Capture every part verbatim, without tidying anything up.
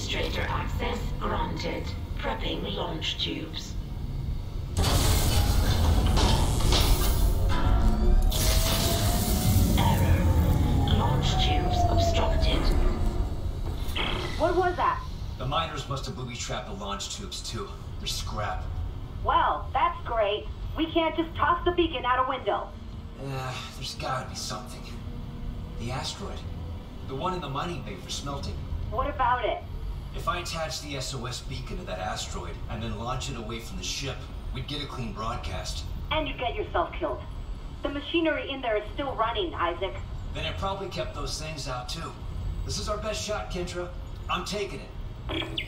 Administrator access granted. Prepping launch tubes. Error. Launch tubes obstructed. What was that? The miners must have booby-trapped the launch tubes, too. They're scrap. Well, that's great. We can't just toss the beacon out a window. Uh, there's gotta be something. The asteroid. The one in the mining bay for smelting. What about it? If I attach the S O S beacon to that asteroid and then launch it away from the ship, we'd get a clean broadcast. And you'd get yourself killed. The machinery in there is still running, Isaac. Then it probably kept those things out, too. This is our best shot, Kendra. I'm taking it.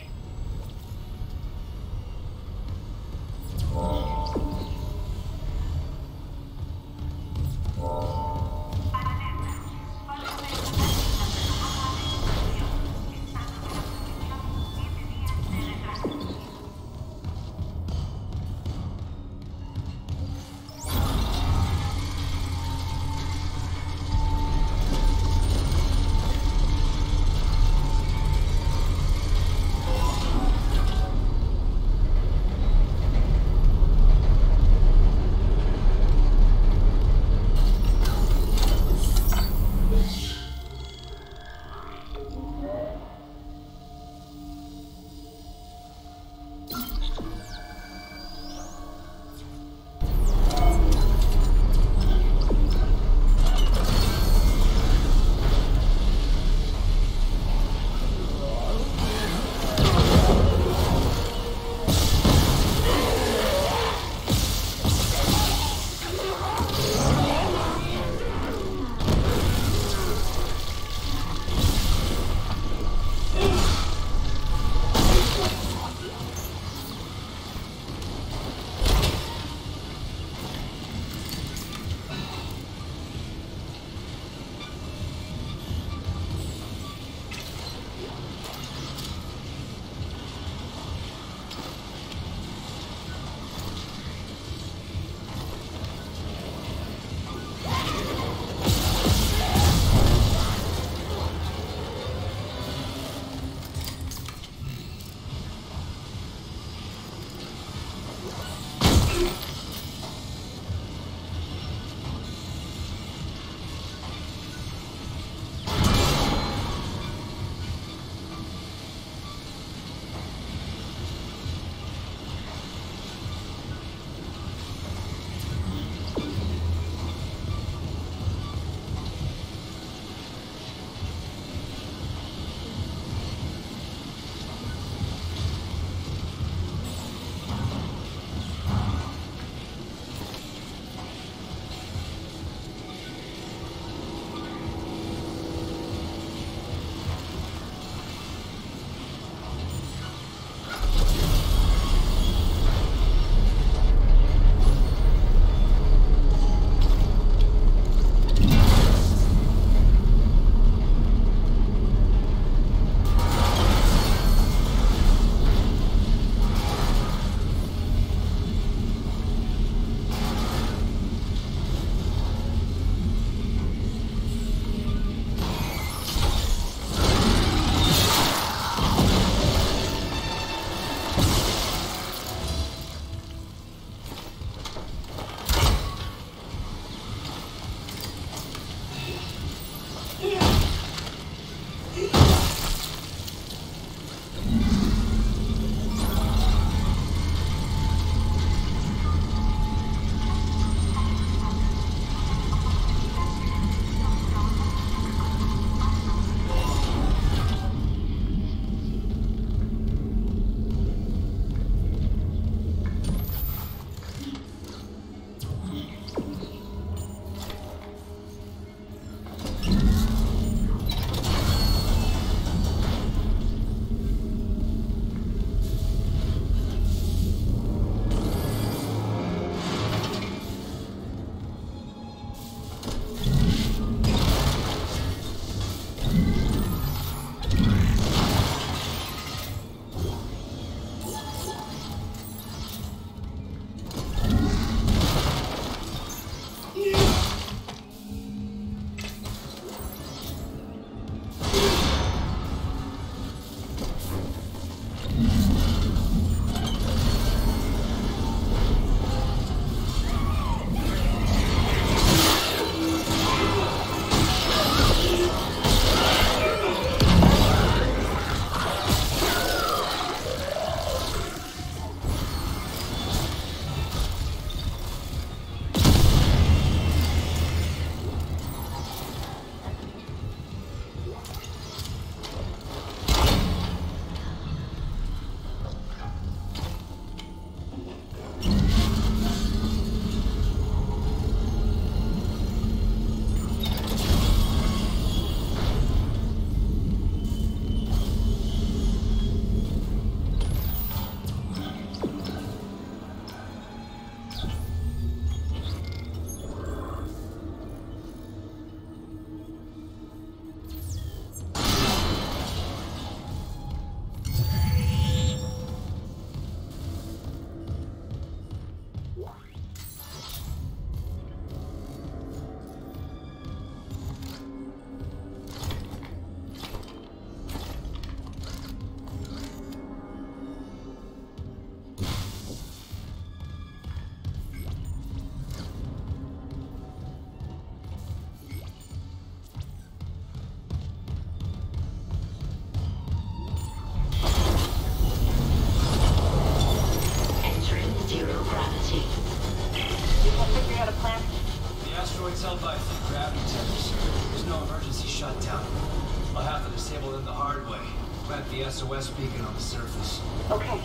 held by a few gravity tethers. There's no emergency shutdown. I'll have to disable them the hard way. Plant the S O S beacon on the surface. Okay.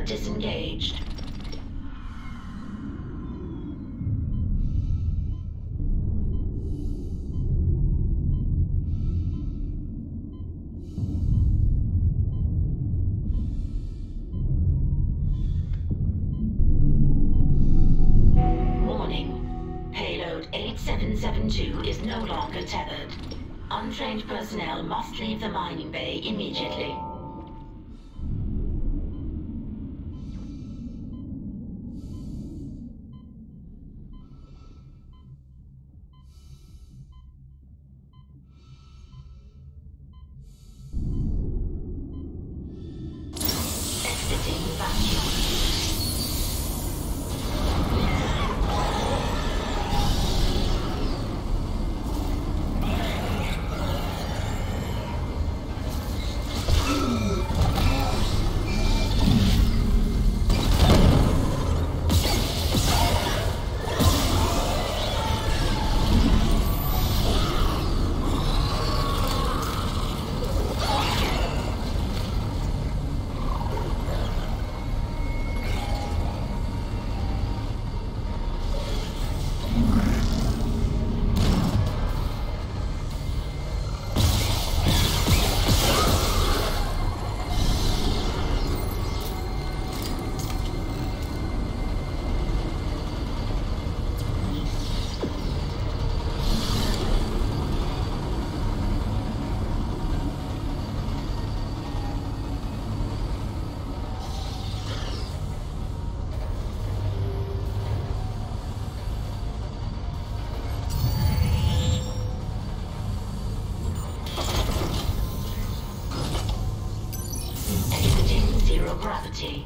Tether disengaged. eight seven seven two is no longer tethered. Untrained personnel must leave the mining bay immediately. Exiting vacuum. Gravity.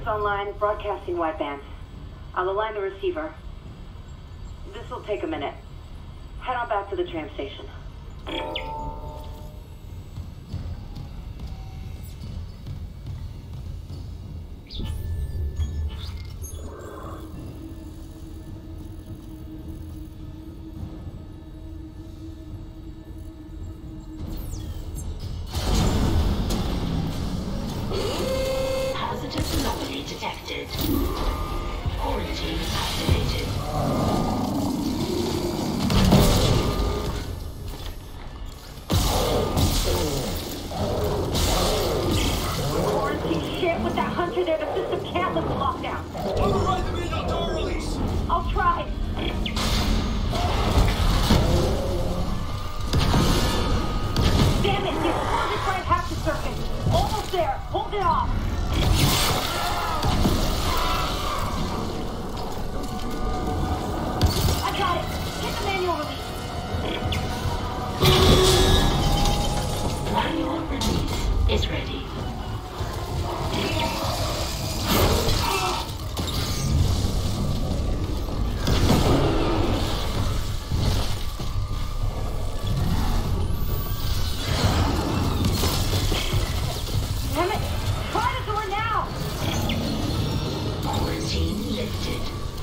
Network's online, broadcasting wideband. I'll align the receiver. This'll take a minute. Head on back to the tram station. Positive anomaly detected. Quarantine activated. Quarantine shit with that hunter there. The system can't lift the lockdown. Override the manual door release! I'll try. Damn it! The explosive right half the circuit. Almost there. Hold it off. I got it. Get the manual release. Manual release is ready. Damn it! Try the door now! Quarantine lifted.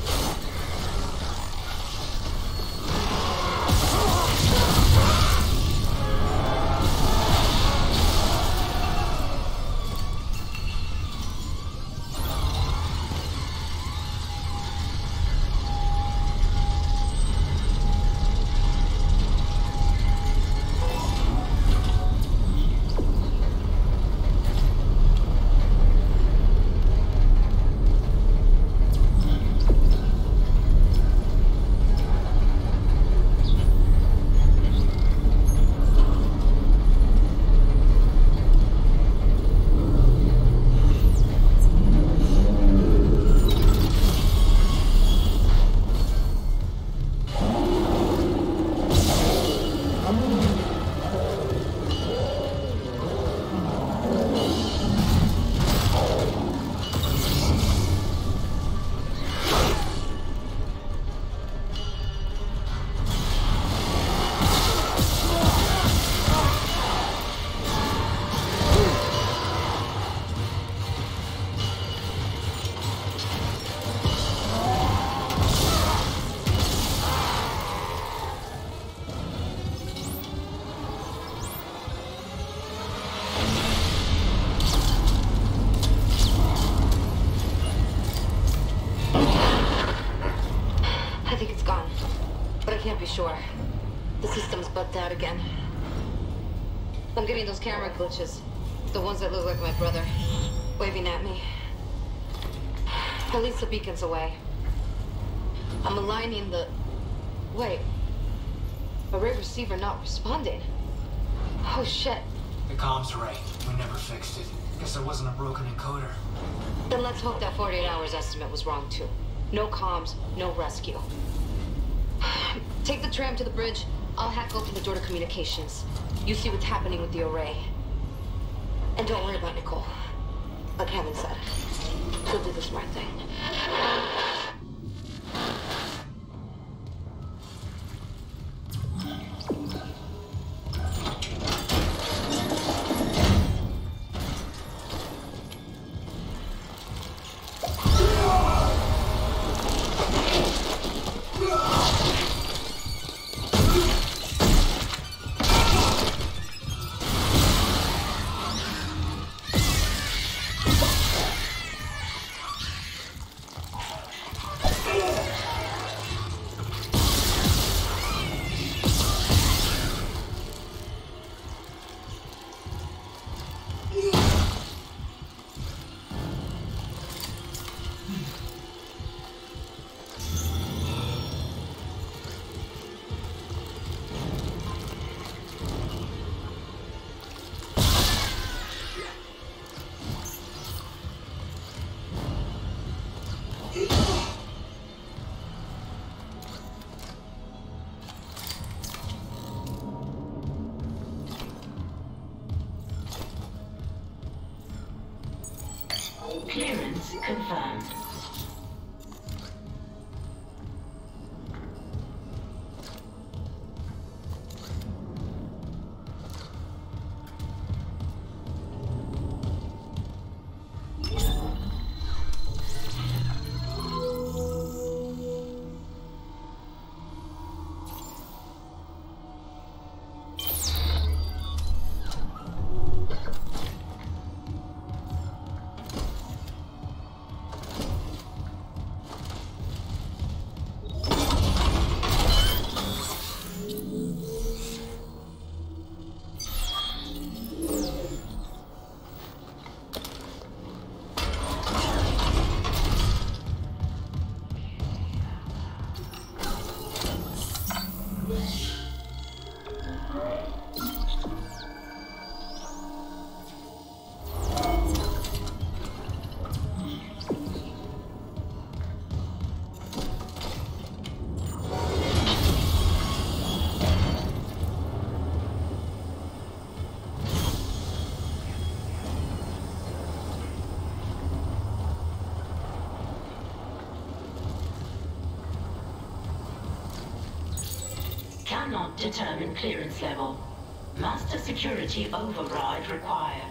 I think it's gone, but I can't be sure. The system's bugged out again. I'm getting those camera glitches. The ones that look like my brother, waving at me. At least the beacon's away. I'm aligning the... Wait. Array receiver not responding. Oh, shit. The comms array. We never fixed it. Guess there wasn't a broken encoder. Then let's hope that forty-eight hours estimate was wrong, too. No comms, no rescue. Take the tram to the bridge. I'll hack open the door to communications. You see what's happening with the array. And don't worry about Nicole. Like Kevin said, she'll do the smart thing. cannot determine clearance level. Master security override required.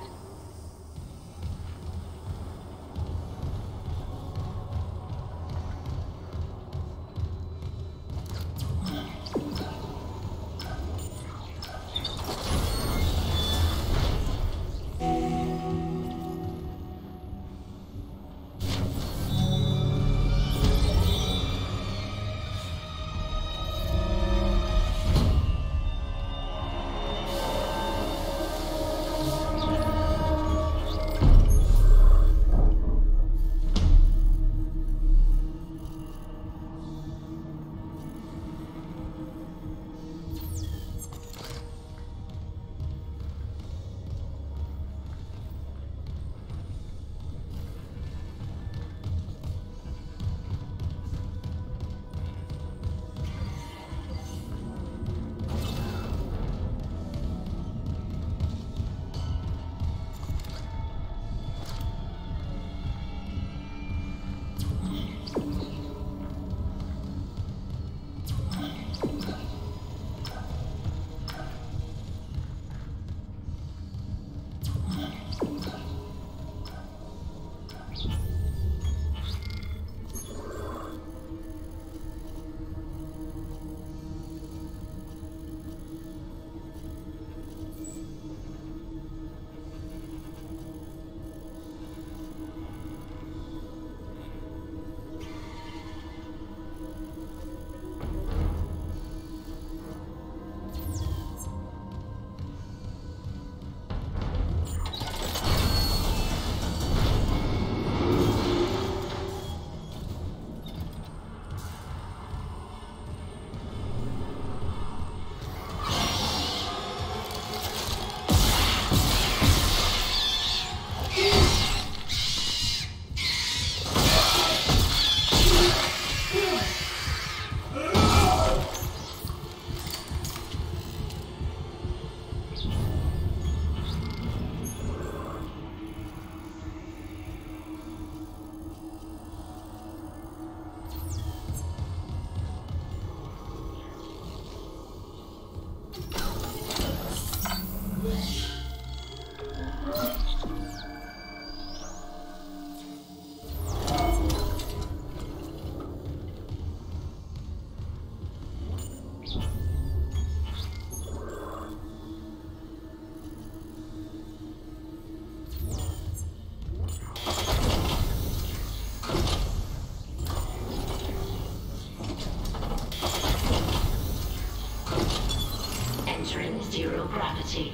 Zero gravity.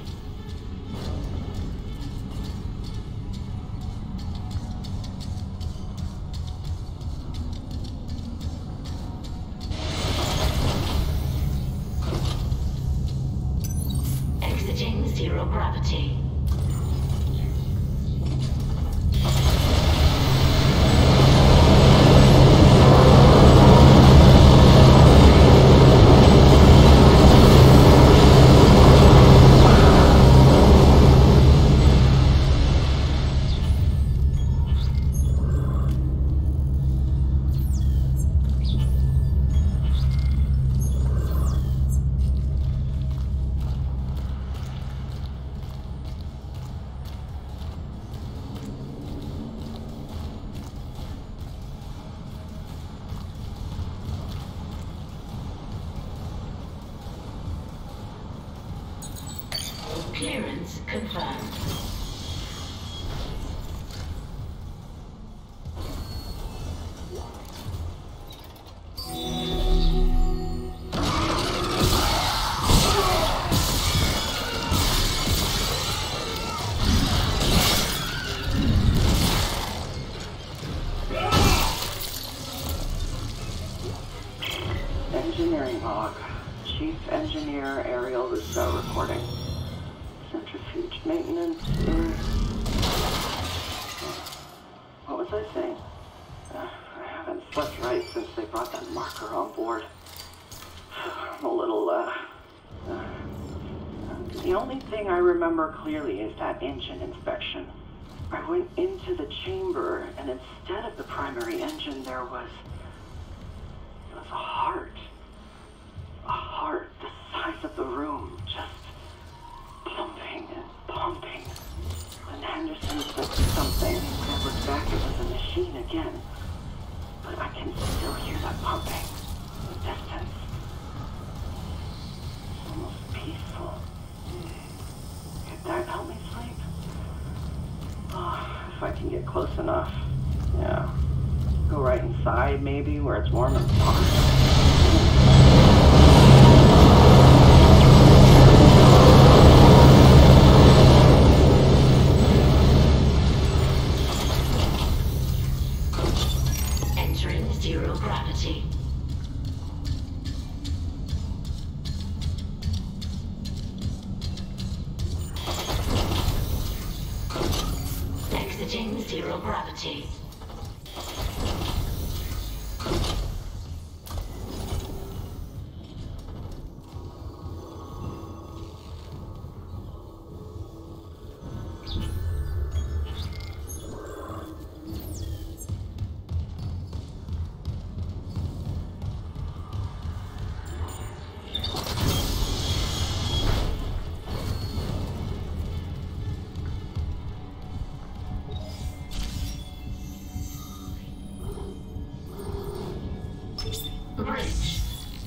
Exiting zero gravity. Clearance confirmed. Engineering log. Chief Engineer Ariel Rousseau reporting. Centrifuge maintenance is... What was I saying? Uh, I haven't slept right since they brought that marker on board. I'm a little, uh, uh... The only thing I remember clearly is that engine inspection. I went into the chamber, and instead of the primary engine, there was... There was a heart. A heart the size size of the room, just pumping and pumping. When Henderson said something, I looked back, it was a machine again. But I can still hear that pumping in the distance. It's almost peaceful. Could that help me sleep? Oh, if I can get close enough. Yeah. Go right inside, maybe, where it's warm and soft. Entering zero gravity. Exiting zero gravity. Bridge.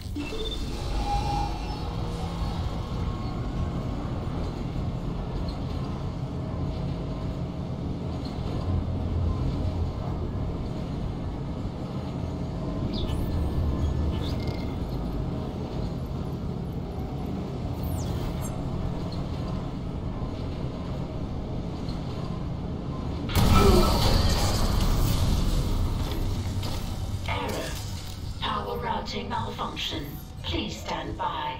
Routing malfunction. Please stand by.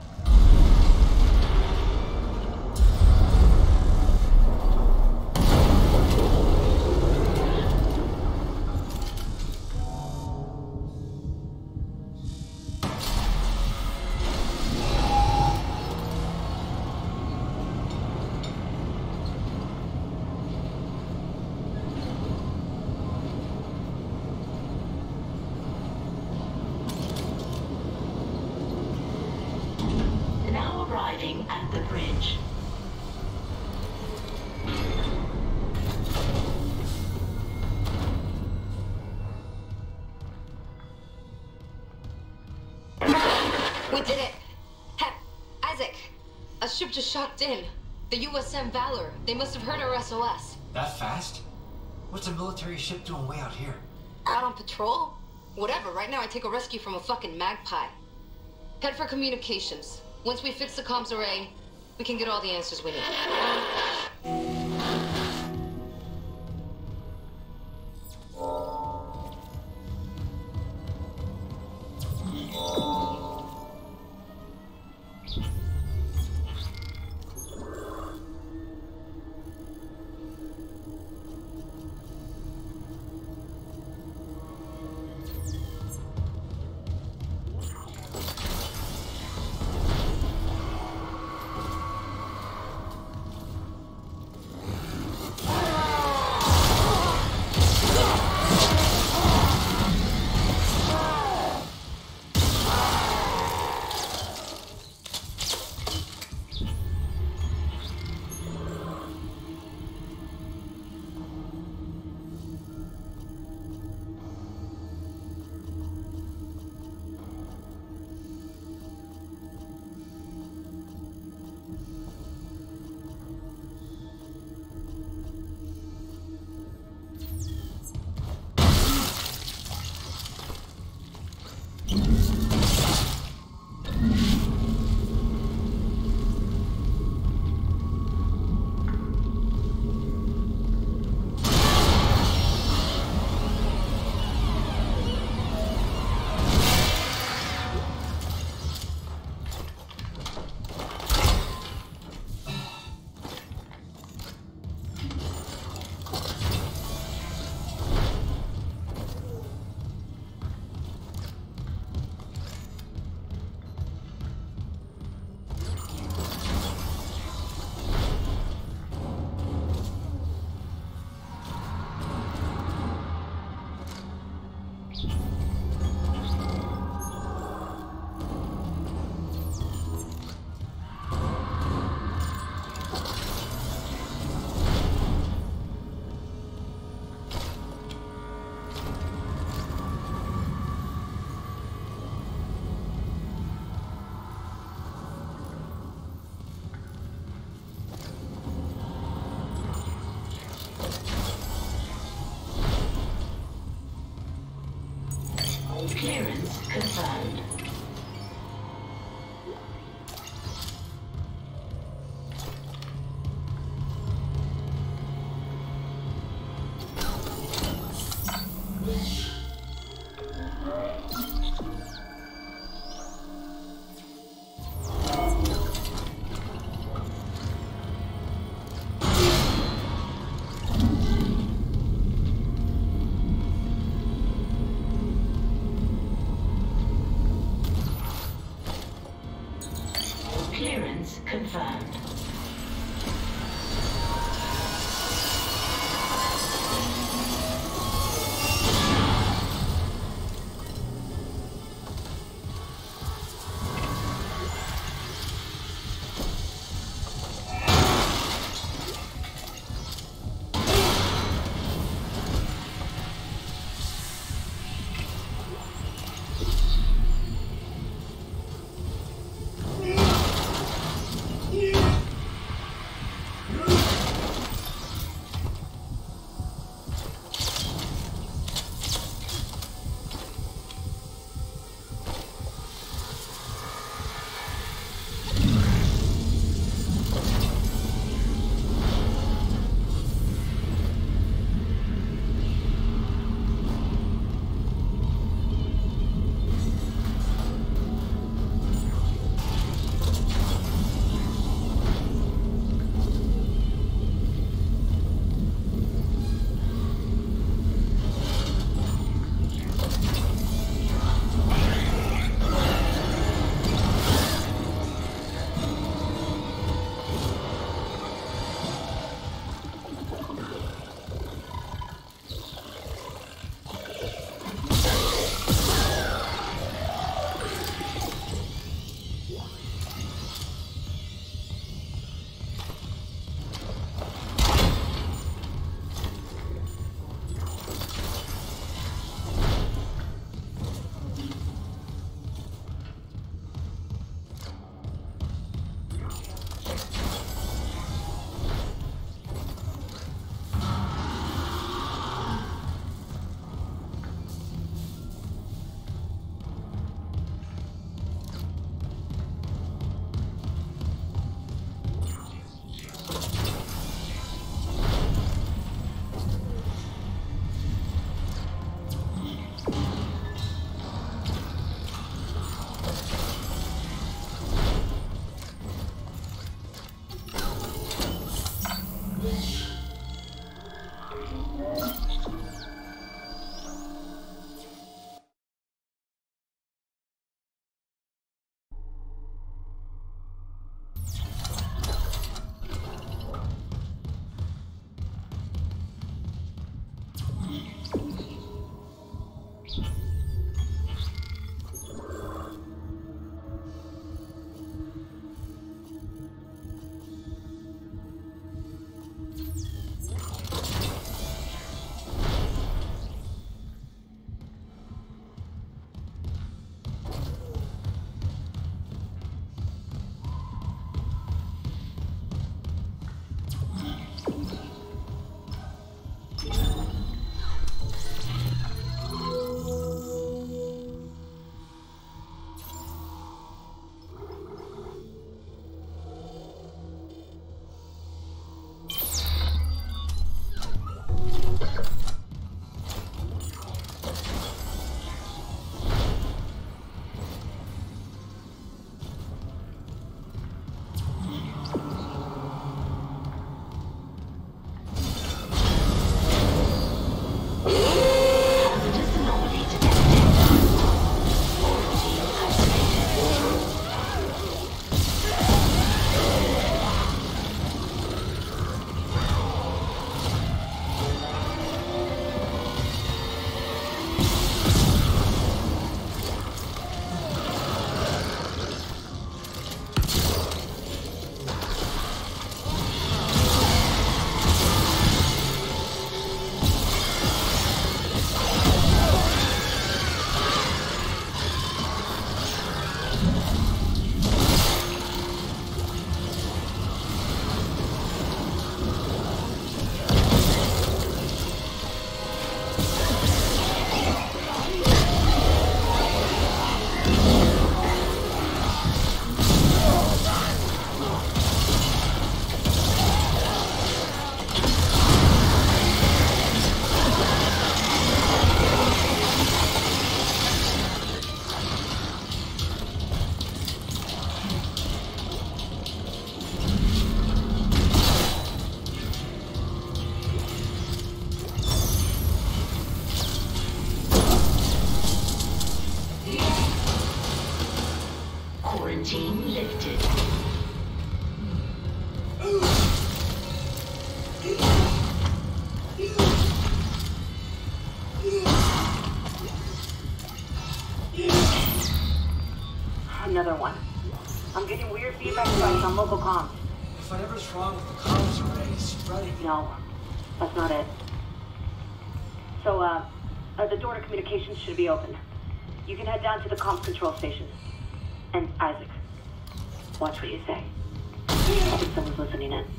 Arriving at the bridge. We did it! Hep, Isaac! A ship just shocked in. The U S M Valor. They must have heard our S O S. That fast? What's a military ship doing way out here? Out on patrol? Whatever, right now I take a rescue from a fucking magpie. Head for communications. Once we fix the comms array, we can get all the answers we need. Quarantine lifted. Another one. I'm getting weird feedback spikes on local comms. If whatever's wrong with the comms array is spreading. No, that's not it. So, uh, uh, the door to communications should be open. You can head down to the comms control station. And Isaac, watch what you say. I think someone's listening in.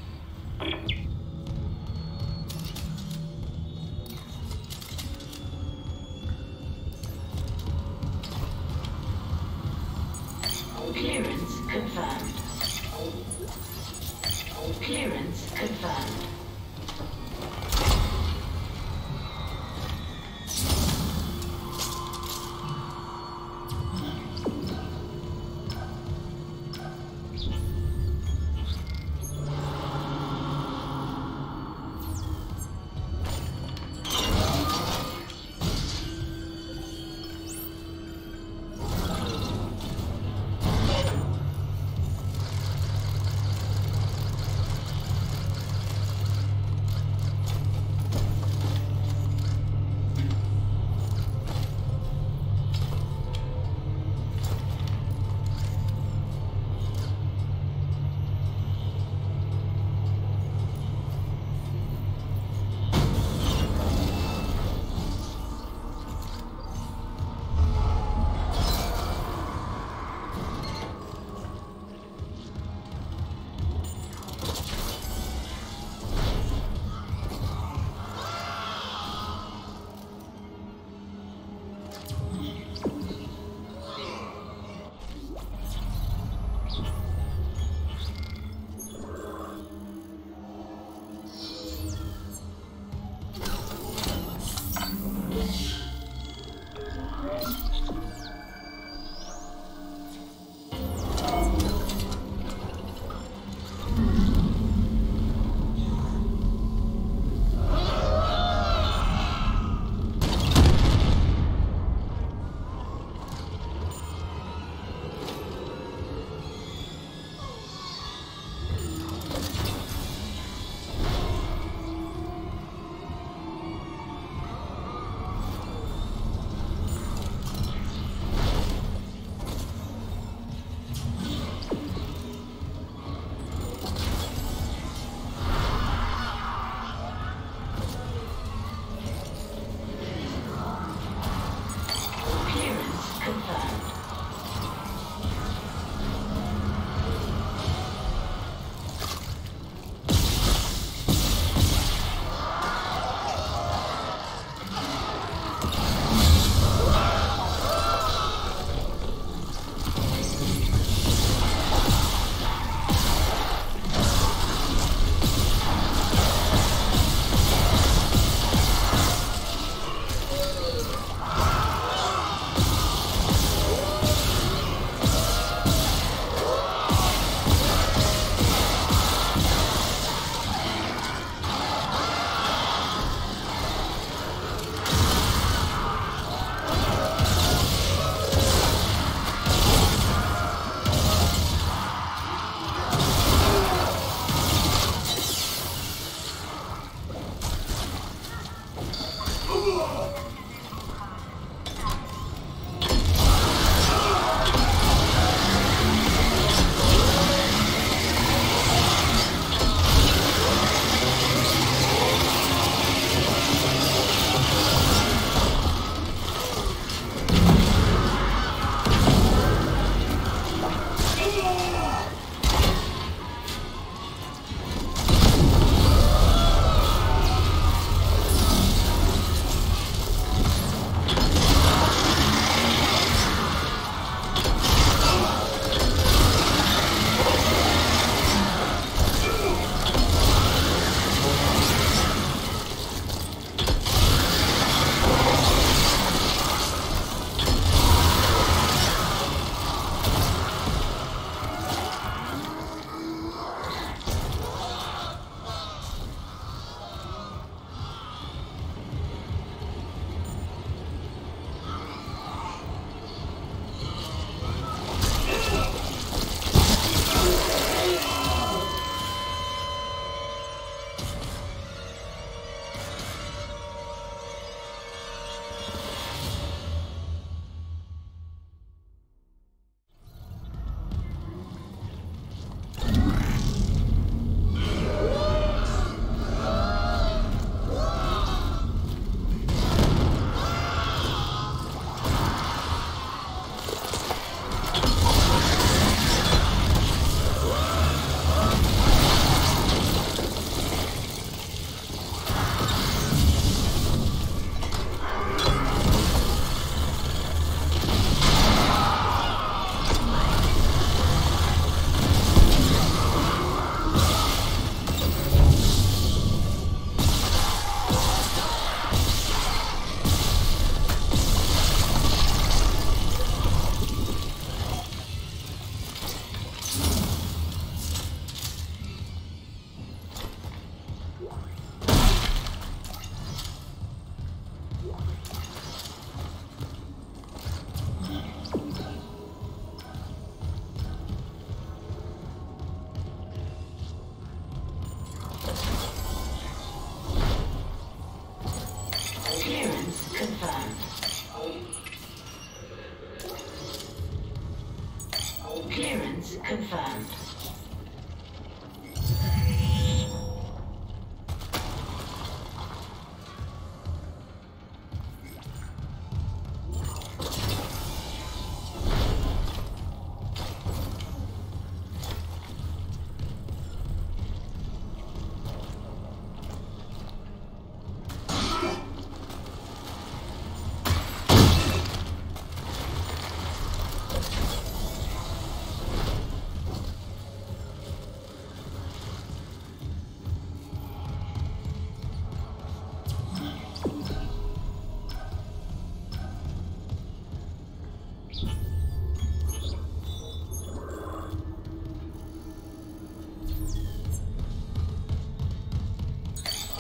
Clearance confirmed. Clearance confirmed.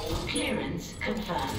Clearance confirmed.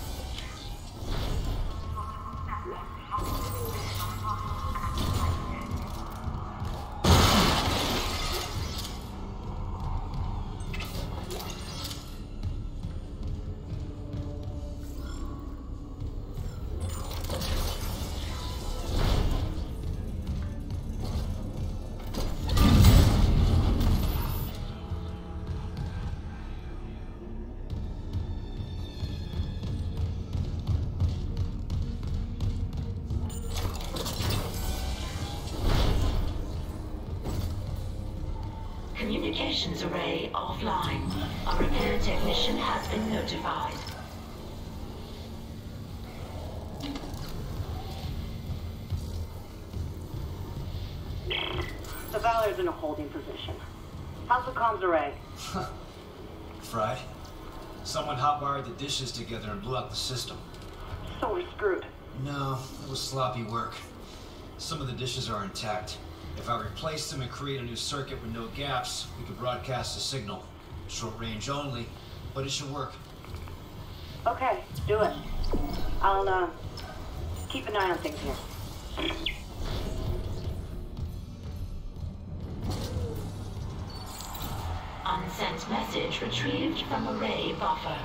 Communications array offline. A repair technician has been notified. The Valor's in a holding position. How's the comms array? Fried. Someone hotwired the dishes together and blew out the system. So we're screwed. No, it was sloppy work. Some of the dishes are intact. If I replace them and create a new circuit with no gaps, we could broadcast a signal. Short range only, but it should work. Okay, do it. I'll, uh, keep an eye on things here. Unsent message retrieved from array buffer.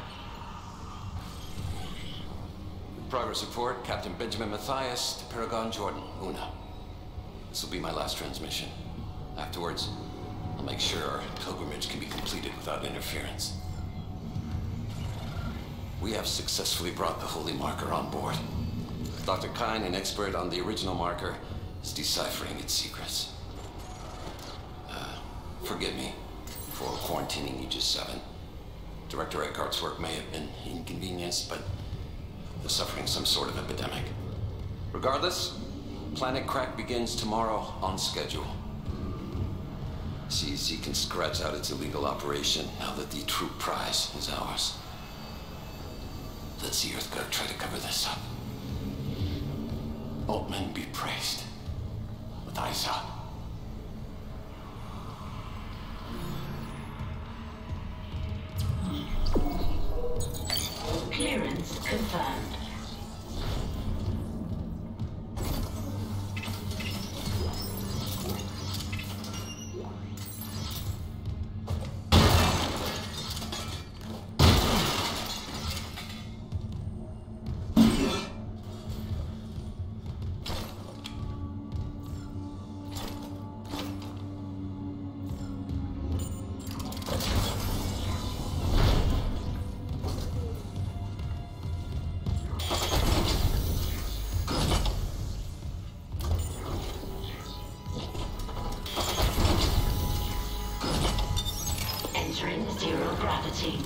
Progress report, Captain Benjamin Mathias to Paragon Jordan, Una. This will be my last transmission. Afterwards, I'll make sure our pilgrimage can be completed without interference. We have successfully brought the Holy Marker on board. Doctor Kyne, an expert on the original marker, is deciphering its secrets. Uh, forgive me for quarantining Aegis seven. Director Eckhart's work may have been inconvenienced, but they're suffering some sort of epidemic. Regardless, Planet Crack begins tomorrow on schedule. C Z can scratch out its illegal operation now that the true prize is ours. Let's the Earthguard try to cover this up. Altman be praised. With eyes out. Clearance confirmed. Entering zero gravity.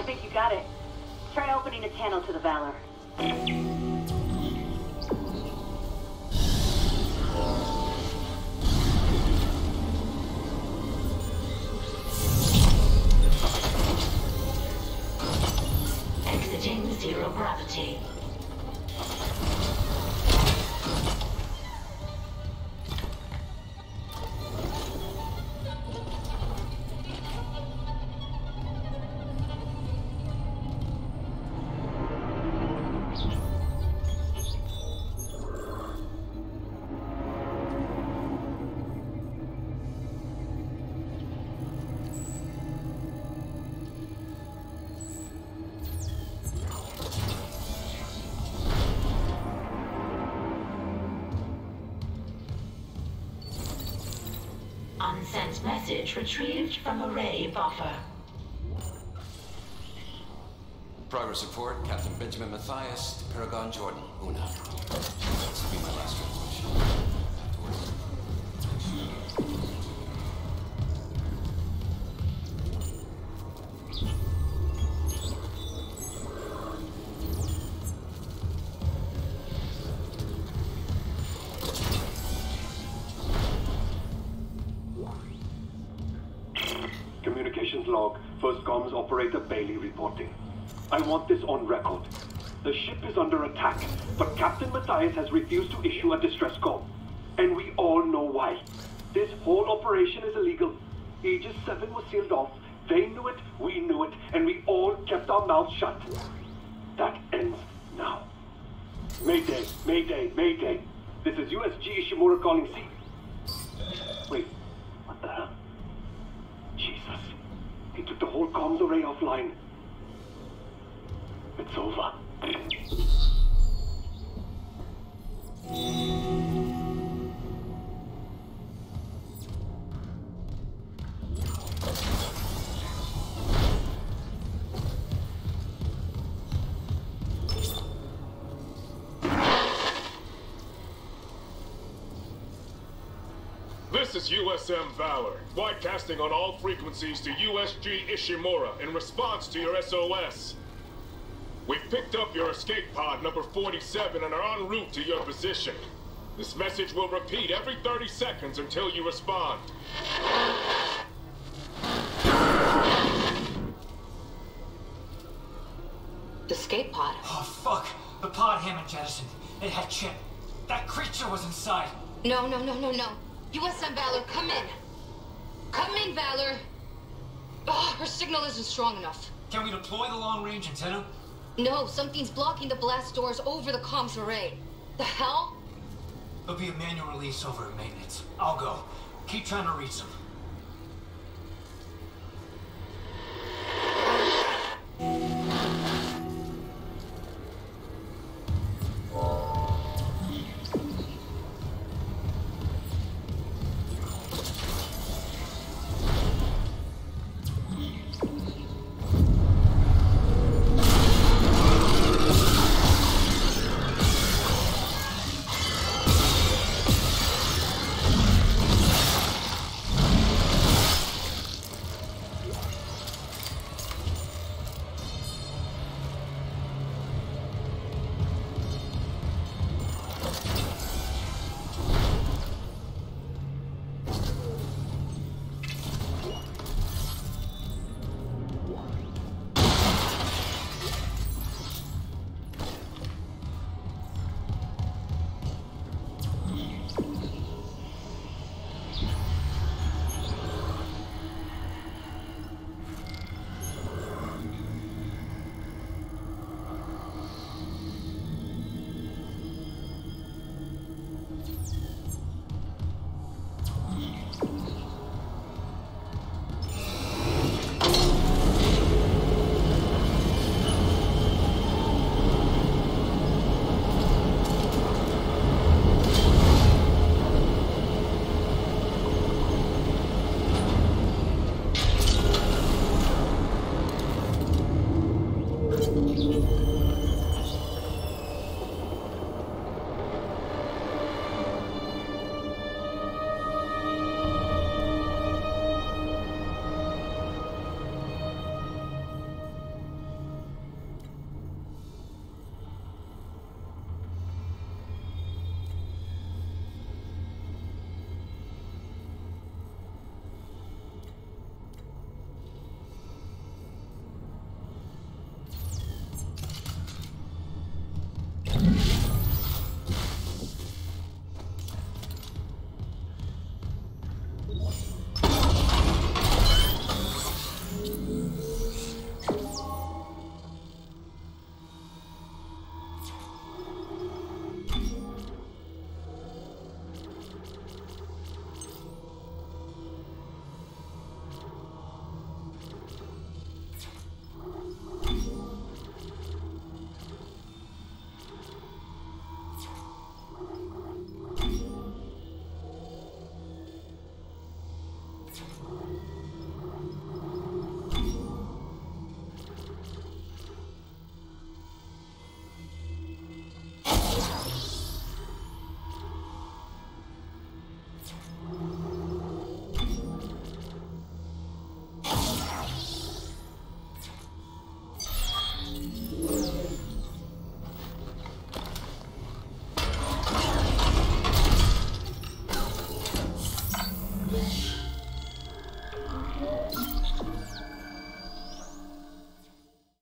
I think you got it. Try opening a channel to the Valor. Exiting zero gravity. Unsent message retrieved from array buffer. Progress report, Captain Benjamin Mathius to Paragon Jordan, Una. This will be my last transmission. Back to work. Communications log. First comms operator Bailey reporting. I want this on record. The ship is under attack, but Captain Mathius has refused to issue a distress call. And we all know why. This whole operation is illegal. Aegis seven was sealed off. They knew it, we knew it, and we all kept our mouths shut. That ends now. Mayday, Mayday, Mayday. This is U S G Ishimura calling C. Wait, what the hell? Jesus. He took the whole comms array offline. It's over. This is U S M Valor, broadcasting on all frequencies to U S G Ishimura in response to your S O S. We've picked up your escape pod number forty-seven and are en route to your position. This message will repeat every thirty seconds until you respond. The escape pod. Oh, fuck. The pod Hammond jettisoned. It had Chip. That creature was inside. No, no, no, no, no. U S M Valor, come in. Come in, Valor. Oh, her signal isn't strong enough. Can we deploy the long-range antenna? No, something's blocking the blast doors over the comms array. The hell? There'll be a manual release over at maintenance. I'll go. Keep trying to reach them.